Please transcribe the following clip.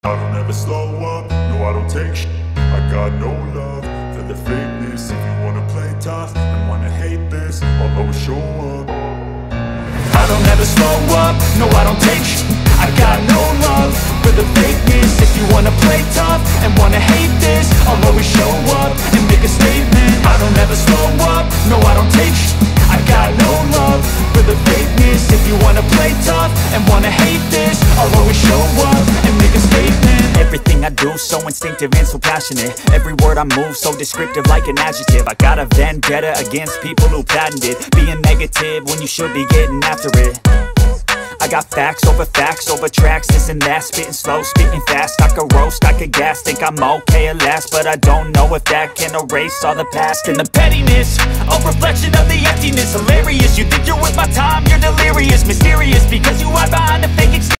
I don't ever slow up, no I don't take shit. I got no love for the fakeness. If you wanna play tough and wanna hate this, I'll always show up. I don't ever slow up, no I don't take shit. I got no love for the fakeness. If you wanna play tough and wanna hate this, I'll always show up and make a statement. I don't ever slow up, no I don't take shit. I got no love for the fakeness. If you wanna play tough and wanna hate this, I'll always show up and make a statement. Everything I do so instinctive and so passionate. Every word I move so descriptive like an adjective. I got a vendetta against people who patented being negative when you should be getting after it. I got facts over tracks, this and that. Spitting slow, spitting fast, I could roast, I could gas. Think I'm okay at last, but I don't know if that can erase all the past. And the pettiness, a reflection of the emptiness. Hilarious, you think you're worth my time, you're delirious. Mysterious, because you hide behind a fake